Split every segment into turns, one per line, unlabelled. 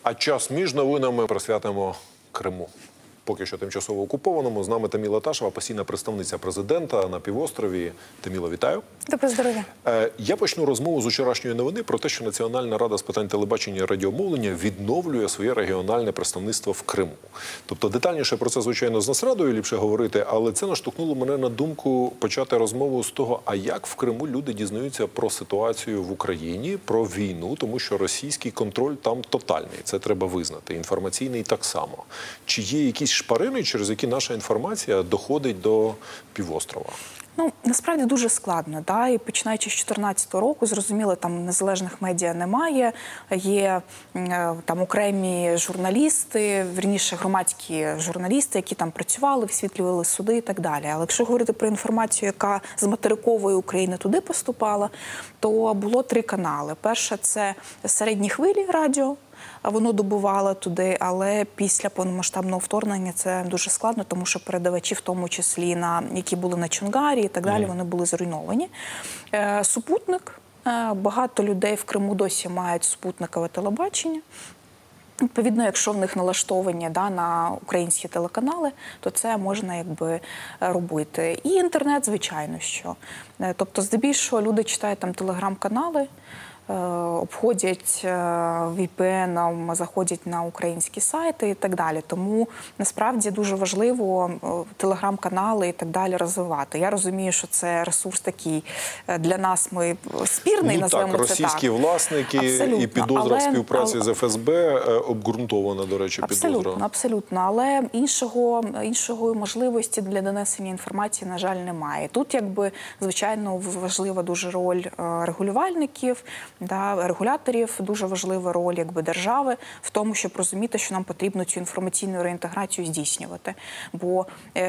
А час між новинами присвятимо Криму. Поки що тимчасово окупованому. З нами Таміла Ташева, постійна представниця президента на півострові. Таміло, вітаю.
Добре здоров'я.
Я почну розмову з вчорашньої новини про те, що Національна рада з питань телебачення і радіомовлення відновлює своє регіональне представництво в Криму. Тобто детальніше про це, звичайно, з Нацрадою ліпше говорити, але це наштовхнуло мене на думку почати розмову з того, а як в Криму люди дізнаються про ситуацію в Україні, про війну, тому що російський контроль там тотальний, це треба визнати, інформаційний так само. Чи є якісь шпарини, через які наша інформація доходить до півострова?
Ну, насправді дуже складно, да? І починаючи з 2014 року, зрозуміло, там незалежних медіа немає, є там окремі журналісти, вірніше громадські журналісти, які там працювали, висвітлювали суди і так далі. Але якщо говорити про інформацію, яка з материкової України туди поступала, то було 3 канали. Перше – це середні хвилі радіо. Воно добувало туди, але після повномасштабного вторгнення це дуже складно, тому що передавачі, в тому числі, які були на Чонгарі і так далі, вони були зруйновані. Супутник. Багато людей в Криму досі мають супутникове телебачення. Відповідно, якщо в них налаштовані на українські телеканали, то це можна якби робити. І інтернет, звичайно, що. Тобто, здебільшого, люди читають там телеграм-канали, обходять VPN, заходять на українські сайти і так далі. Тому, насправді, дуже важливо телеграм-канали і так далі розвивати. Я розумію, що це ресурс такий для нас спірний, називаємо це так.
Російські власники і підозра в співпраці з ФСБ обґрунтована, до речі, підозра.
Абсолютно. Але іншої можливості для донесення інформації, на жаль, немає. Тут, якби, звичайно, важлива дуже роль регулювальників, регуляторів, дуже важлива роль якби держави в тому, щоб розуміти, що нам потрібно цю інформаційну реінтеграцію здійснювати. Бо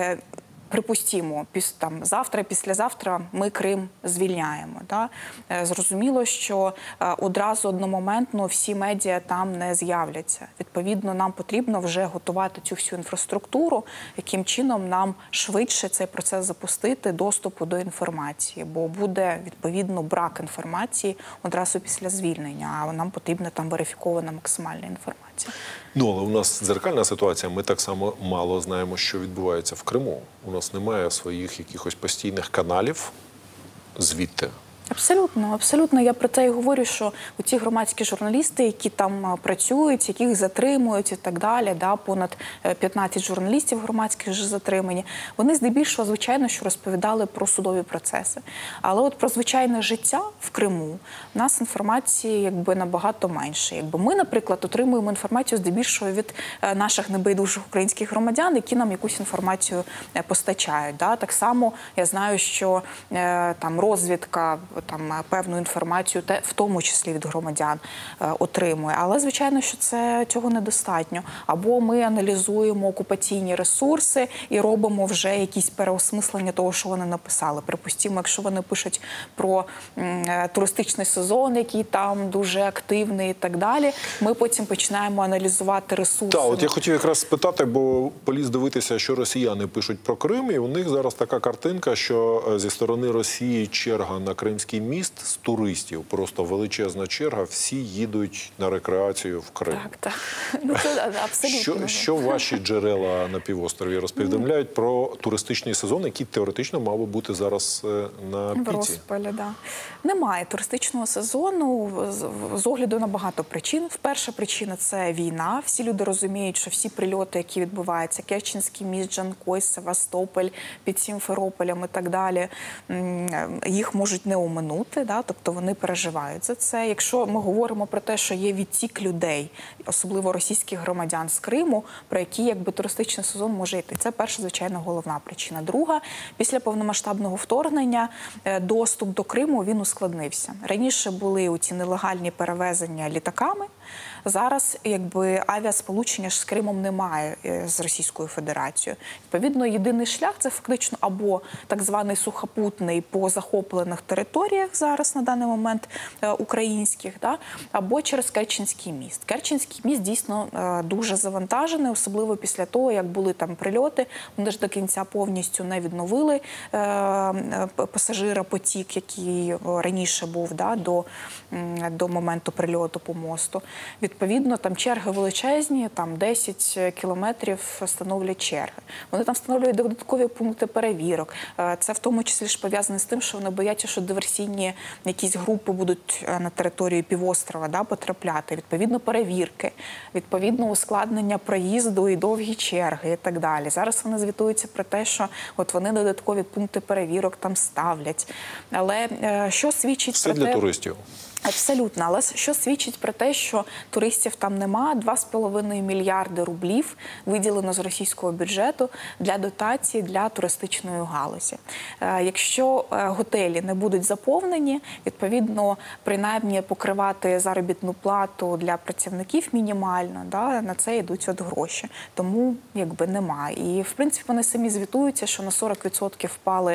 припустімо, завтра, післязавтра ми Крим звільняємо. Зрозуміло, що одразу одномоментно всі медіа там не з'являться. Відповідно, нам потрібно вже готувати цю всю інфраструктуру, яким чином нам швидше цей процес запустити, доступу до інформації. Бо буде, відповідно, брак інформації одразу після звільнення, а нам потрібна там верифікована максимальна інформація.
Ну, але у нас дзеркальна ситуація. Ми так само мало знаємо, що відбувається в Криму. У нас немає своїх якихось постійних каналів звідти.
Абсолютно, абсолютно. Я про це і говорю, що ці громадські журналісти, які там працюють, яких затримують і так далі, понад 15 журналістів громадських вже затримані, вони здебільшого, звичайно, що розповідали про судові процеси. Але от про звичайне життя в Криму в нас інформації якби набагато менше. Якби ми, наприклад, отримуємо інформацію здебільшого від наших небайдужих українських громадян, які нам якусь інформацію постачають. Так само я знаю, що там розвідка певну інформацію, в тому числі від громадян, отримує. Але, звичайно, що цього недостатньо. Або ми аналізуємо окупаційні ресурси і робимо вже якісь переосмислення того, що вони написали. Припустимо, якщо вони пишуть про туристичний сезон, який там дуже активний і так далі, ми потім починаємо аналізувати ресурси.
Так, от я хотів якраз спитати, бо поліз дивитися, що росіяни пишуть про Крим, і у них зараз така картинка, що зі сторони Росії черга на Кримський міст з туристів, просто величезна черга, всі їдуть на рекреацію в Крим.
Так. Ну, це абсолютно.
Що ваші джерела на півострові розповідають про туристичний сезон, який теоретично мав би бути зараз на піці?
В розпалі, так. Немає туристичного сезону з огляду на багато причин. Перша причина – це війна. Всі люди розуміють, що всі прильоти, які відбуваються, Керченський міст, Джанкой, Севастополь, під Сімферополем і так далі, їх можуть не оминути. Тобто вони переживають за це. Якщо ми говоримо про те, що є відтік людей, особливо російських громадян з Криму, про які якби туристичний сезон може йти. Це перша, звичайно, головна причина. Друга, після повномасштабного вторгнення доступ до Криму, він ускладнився. Раніше були ці нелегальні перевезення літаками, зараз якби авіасполучення ж з Кримом немає з Російською Федерацією. Відповідно, єдиний шлях – це фактично або так званий сухопутний по захоплених територіях зараз на даний момент українських, або через Керченський міст. Керченський міст дійсно дуже завантажений, особливо після того, як були там прильоти. Вони ж до кінця повністю не відновили пасажиропотік, який раніше був до моменту прильоту по мосту. відповідно, там черги величезні, там 10 кілометрів становлять черги. Вони там встановлюють додаткові пункти перевірок. Це в тому числі ж пов'язане з тим, що вони бояться, що диверсійні якісь групи будуть на території півострова, да, потрапляти. Відповідно, перевірки, відповідно, ускладнення проїзду і довгі черги і так далі. Зараз вони звітуються про те, що от вони додаткові пункти перевірок там ставлять. Але що свідчить
Все
про те...
для туристів.
Абсолютно. Але що свідчить про те, що туристів там нема, 2,5 мільярди рублів виділено з російського бюджету для дотації для туристичної галузі. Якщо готелі не будуть заповнені, відповідно, принаймні покривати заробітну плату для працівників мінімально, да, на це йдуть от гроші. Тому якби немає. І, в принципі, вони самі звітуються, що на 40%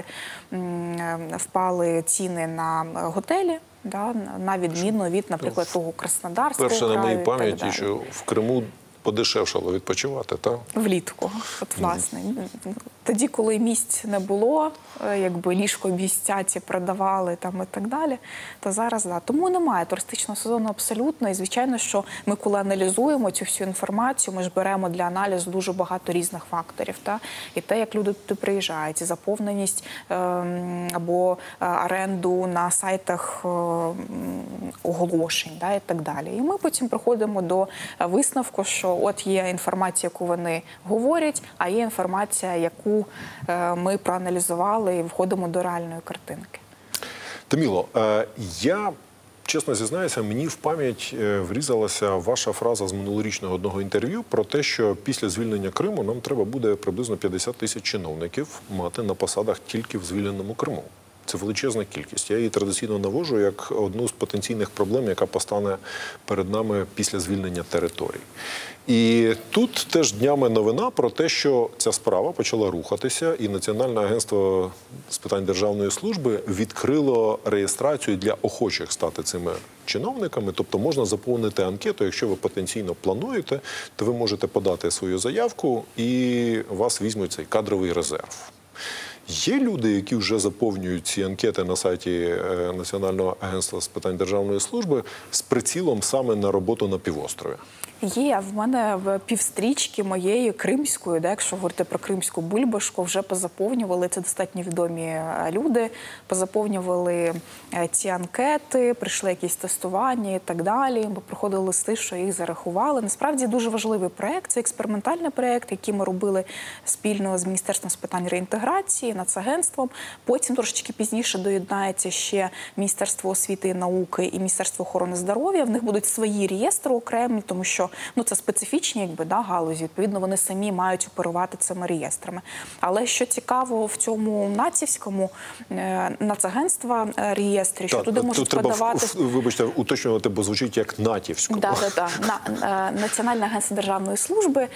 впали ціни на готелі. Да, на відміну від, наприклад, того Краснодарського
Перше
краю.
на моїй
і
пам'яті,
так далі.
що в Криму подешевшало відпочивати, так?
Влітку, от власне. Тоді, коли місць не було, якби ліжко місця ці продавали там і так далі, то зараз, да. Тому немає туристичного сезону абсолютно. І, звичайно, що ми, коли аналізуємо цю всю інформацію, ми ж беремо для аналізу дуже багато різних факторів. Та? І те, як люди туди приїжджають, і заповненість або оренду на сайтах оголошень, да, і так далі. І ми потім приходимо до висновку, що от є інформація, яку вони говорять, а є інформація, яку ми проаналізували і входимо до реальної картинки.
Таміло, я, чесно зізнаюся, мені в пам'ять врізалася ваша фраза з минулорічного одного інтерв'ю про те, що після звільнення Криму нам треба буде приблизно 50 тисяч чиновників мати на посадах тільки в звільненому Криму. Це величезна кількість. Я її традиційно наводжу як одну з потенційних проблем, яка постане перед нами після звільнення територій. І тут теж днями новина про те, що ця справа почала рухатися, і Національне агентство з питань державної служби відкрило реєстрацію для охочих стати цими чиновниками. Тобто можна заповнити анкету, якщо ви потенційно плануєте, то ви можете подати свою заявку і вас візьмуть цей кадровий резерв. Є люди, які вже заповнюють ці анкети на сайті Національного агентства з питань державної служби з прицілом саме на роботу на півострові?
Є. В мене в півстрічки моєї кримської, да, якщо говорити про кримську бульбашку, вже позаповнювали, це достатньо відомі люди, позаповнювали ці анкети, прийшли якісь тестування і так далі. Ми приходили листи, що їх зарахували. Насправді дуже важливий проєкт, це експериментальний проєкт, який ми робили спільно з Міністерством з питань реінтеграції, Нацагентством. Потім трошечки пізніше доєднається ще Міністерство освіти і науки і Міністерство охорони здоров'я. В них будуть свої реєстри окремі, тому що це специфічні якби, да, галузі, відповідно, вони самі мають оперувати цими реєстрами. Але що цікаво в цьому націвському Нацагентства реєстрі, що туди можуть подавати...
Вибачте, уточнювати, бо звучить як натівському.
Національне агентство державної служби,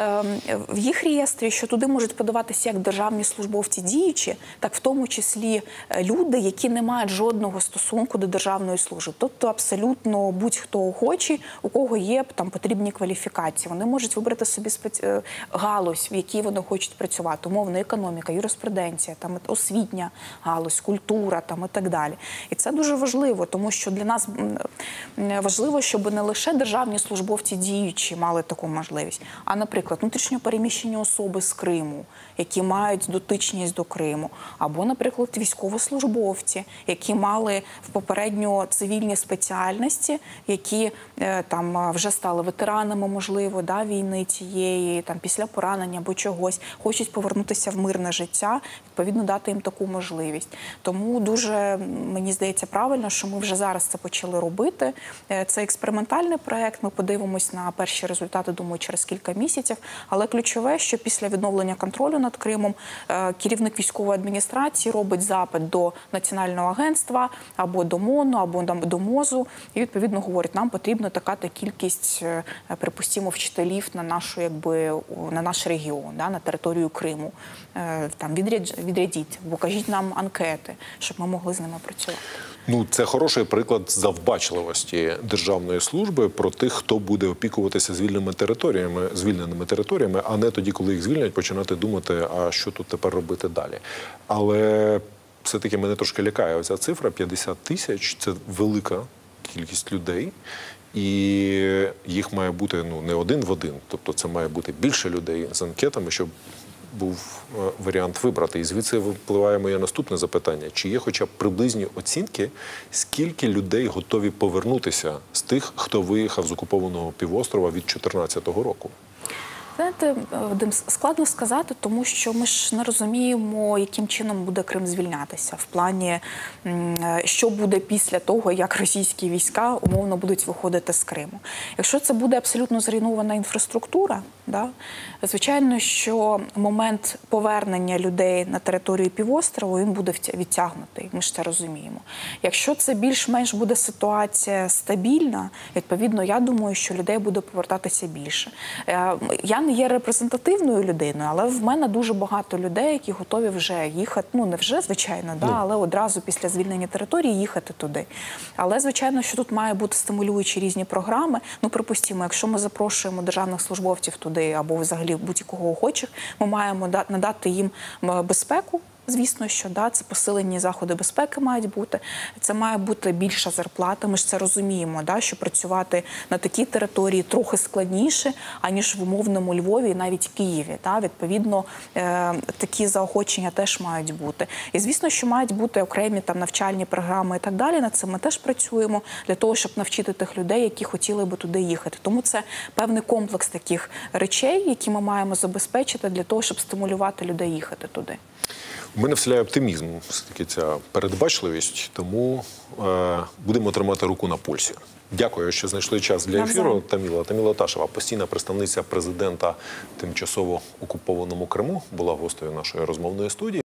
в їх реєстрі, що туди можуть подаватися як державні службовці діючі, так в тому числі люди, які не мають жодного стосунку до державної служби. Тобто абсолютно будь-хто охочий, у кого є там потрібні кваліфікації. Вони можуть вибрати собі галузь, в якій вони хочуть працювати. Умовна економіка, юриспруденція, там, освітня галузь, культура там, і так далі. І це дуже важливо, тому що для нас важливо, щоб не лише державні службовці діючі мали таку можливість, а, наприклад, внутрішньо переміщені особи з Криму, які мають дотичність до Криму, або, наприклад, військовослужбовці, які мали в попередньо цивільні спеціальності, які там вже стали ветеранами, можливо, да, війни цієї, там, після поранення або чогось, хочуть повернутися в мирне життя, відповідно, дати їм таку можливість. Тому дуже, мені здається, правильно, що ми вже зараз це почали робити. Це експериментальний проєкт, ми подивимось на перші результати, думаю, через кілька місяців, але ключове, що після відновлення контролю над Кримом керівник військової адміністрації робить запит до Національного агентства, або до МОНу, або до МОЗу, і, відповідно, говорить, нам потрібна така-то кількість, припустимо, вчителів на нашу, якби, на наш регіон, да, на територію Криму. Там, відрядіть, покажіть нам анкети, щоб ми могли з ними працювати.
Ну, це хороший приклад завбачливості державної служби про тих, хто буде опікуватися звільненими територіями, а не тоді, коли їх звільнять, починати думати, а що тут тепер робити далі. Але все-таки мене трошки лякає оця цифра, 50 тисяч – це велика кількість людей. І їх має бути не один в один, тобто це має бути більше людей з анкетами, щоб був варіант вибрати. І звідси випливає моє наступне запитання. Чи є хоча б приблизні оцінки, скільки людей готові повернутися з тих, хто виїхав з окупованого півострова від 2014 року?
Знаєте, Вадим, складно сказати, тому що ми ж не розуміємо, яким чином буде Крим звільнятися. В плані, що буде після того, як російські війська умовно будуть виходити з Криму. Якщо це буде абсолютно зруйнована інфраструктура, да, звичайно, що момент повернення людей на територію півострову, він буде відтягнутий, ми ж це розуміємо. Якщо це більш-менш буде ситуація стабільна, відповідно, я думаю, що людей буде повертатися більше. Я не є репрезентативною людиною, але в мене дуже багато людей, які готові вже їхати, не вже, звичайно, але одразу після звільнення території їхати туди. Але, звичайно, що тут має бути стимулюючі різні програми. Припустимо, якщо ми запрошуємо державних службовців туди або взагалі будь-якого охочих, ми маємо надати їм безпеку. Звісно, що це посилені заходи безпеки мають бути. Це має бути більша зарплата. Ми ж це розуміємо, що працювати на такій території трохи складніше, аніж в умовному Львові і навіть Києві. Відповідно, такі заохочення теж мають бути. І звісно, що мають бути окремі навчальні програми і так далі. Над цим ми теж працюємо для того, щоб навчити тих людей, які хотіли би туди їхати. Тому це певний комплекс таких речей, які ми маємо забезпечити для того, щоб стимулювати людей їхати туди.
У мене вселяє оптимізм, все-таки ця передбачливість, тому будемо тримати руку на пульсі. Дякую, що знайшли час для ефіру. Таміла Ташева, постійна представниця президента тимчасово окупованому Криму, була гостею нашої розмовної студії.